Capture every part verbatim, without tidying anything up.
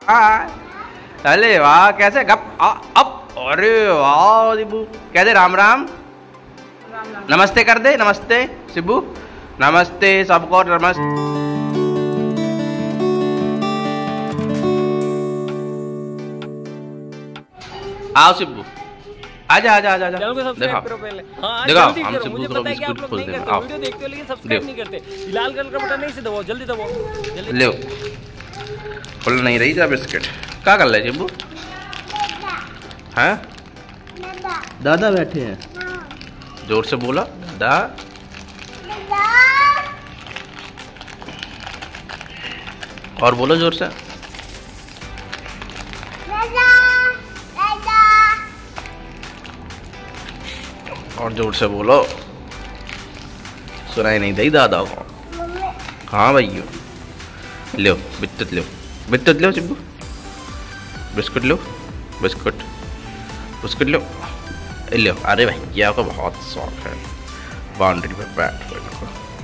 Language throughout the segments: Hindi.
अरे वाह कैसे गप अब। अरे वाह शिबू कैसे राम राम नमस्ते कर दे। नमस्ते शिबू नमस्ते सबको नमस्ते। आओ शिबू आजा आजा आजा आजा। सब्सक्राइब करो पहले। हाँ, देखो जल्दी हम करो। शिबू मुझे को पता है कि आप बिस्कुट लोग नहीं खोलते हैं। करते, वीडियो देखते हो लेकिन सब्सक्राइब नहीं करते। लाल कलर का बटन नहीं से दबाओ, जल्दी दबाओ जल्दी। ले खुल नहीं रही जा बिस्किट। क्या कर रहे शिबू? हैं दादा बैठे हैं। जोर से बोला दा। और बोलो जोर से। और जोर से बोलो। सुनाई नहीं दी दादा को। हाँ भैया लो बिस्कुट लो बिस्कुट लो शिबू बिस्कुट लो बिस्कुट बिस्कुट लो लो। अरे भैया को बहुत शौक है बाउंड्री पे बैठ को।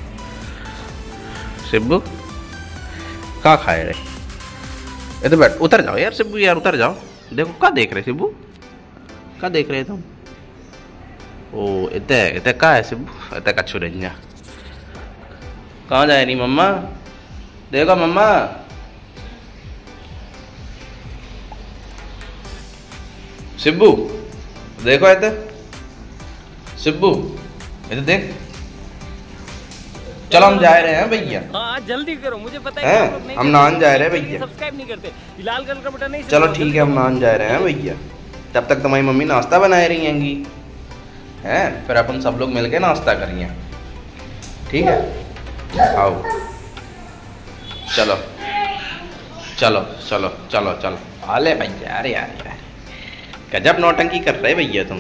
शिबू कहाँ खाए रे? ये तो बैठ उतर जाओ यार शिबू यार उतर जाओ। देखो क्या देख रहे शिबू? क्या देख रहे तुम? ओ इतने इतने का है शिबू? इतने कच्छू रंजा कहाँ जाए नहीं मम्मा? देखो मम्मा शिबू देखो इतने शिबू इतने देख। चलो हम जा रहे हैं भैया। हाँ जल्दी करो, मुझे पता है हैं हम, हम नान जा रहे हैं भैया। सब्सक्राइब नहीं करते, लाल कलर का बटन नहीं। चलो ठीक है हम नान जा रहे हैं भैया। तब तक तुम्हारी मम्मी नाश्ता बनाए रही हैंगी हैं, फिर अपन सब लोग मिलके नाश्ता करेंगे। ठीक है आओ चलो चलो चलो चलो चलो। आले भैया अरे यार यार गजब नौटंकी कर रहे भैया तुम।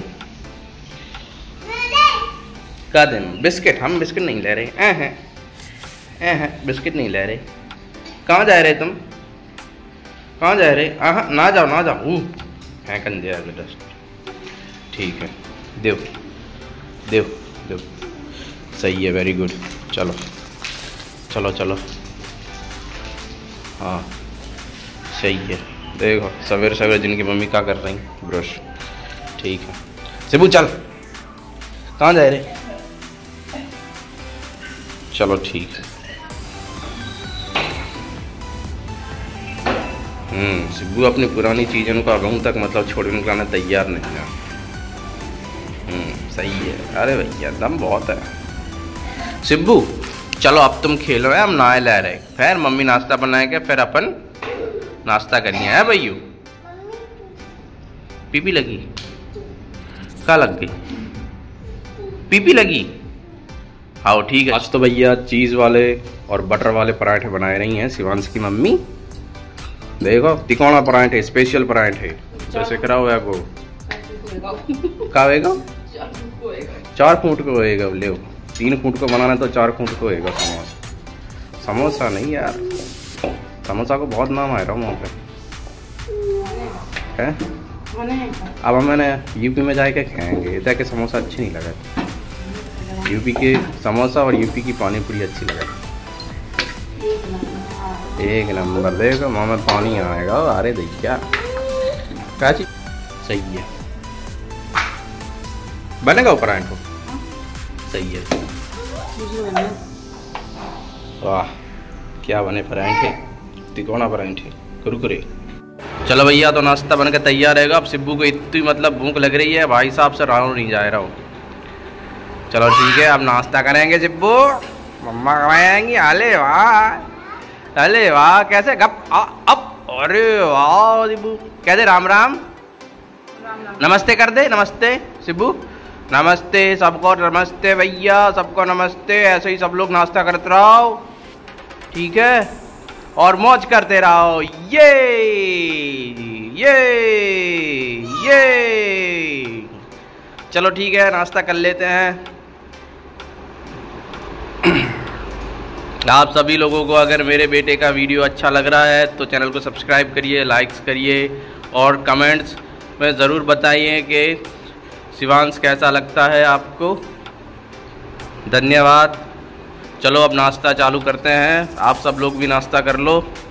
का दिन बिस्किट? हम बिस्किट नहीं ले रहे हैं हैं हैं बिस्किट नहीं ले रहे। कहाँ जा रहे तुम? कहाँ जा रहे? हाँ ना जाओ ना जाओ है कंधे डस्ट। ठीक है देव देव देव सही है वेरी गुड। चलो चलो चलो हाँ सही है। देखो सवेरे सवेरे जिनकी मम्मी क्या कर रही ब्रश। ठीक है शिबू चल। कहाँ जा रहे? चलो ठीक है। हम्म शिबू अपनी पुरानी चीज़ों को अभी तक मतलब छोड़ने के लिए तैयार नहीं है। हम्म सही है। अरे भैया दम बहुत है। शिबू चलो अब तुम खेलो है हम नहाए ले रहे फिर मम्मी नाश्ता बनाएंगे फिर अपन नाश्ता करिए है भैया। पीपी लगी? क्या लग गई? पीपी लगी? हाँ ठीक है। आज तो भैया चीज़ वाले और बटर वाले पराठे बनाए रही हैं शिवांश की मम्मी। देखो तिकोना पराठे स्पेशल पराठे जैसे करा हुआ को का होएगा चार फुट को होएगा। ले तीन फुट को बनाना तो चार फुट को होएगा समोसा। समोसा नहीं यार समोसा को बहुत नाम आ रहा हूँ वहाँ पे है। अब मैंने यूपी में जाके खाएंगे इतना के समोसा अच्छी नहीं लगा। यूपी के समोसा और यूपी की पानी पूरी अच्छी लगा। एक नंबर देखो मुँह में पानी आएगा। अरे भैया क्या चीज सही है बनेगा ऊपर आए को सही है। वाह क्या बने पराठे तिकोना पराठे कुरकुरे। चलो भैया तो नाश्ता बन के तैयार रहेगा। अब शिबू को इतनी मतलब भूख लग रही है भाई साहब से राउंड नहीं जा रहा हूँ। चलो ठीक है अब नाश्ता करेंगे शिबू मम्मा कमाएंगी। अले वाह अले वाह कैसे गप अब। अरे वाह शिबू कैसे राम राम नमस्ते कर दे। नमस्ते शिबू नमस्ते सबको नमस्ते भैया सबको नमस्ते। ऐसे ही सब लोग नाश्ता करते रहो ठीक है और मौज करते रहो। ये ये ये चलो ठीक है नाश्ता कर लेते हैं। आप सभी लोगों को अगर मेरे बेटे का वीडियो अच्छा लग रहा है तो चैनल को सब्सक्राइब करिए लाइक्स करिए और कमेंट्स में ज़रूर बताइए कि शिवांश कैसा लगता है आपको। धन्यवाद। चलो अब नाश्ता चालू करते हैं। आप सब लोग भी नाश्ता कर लो।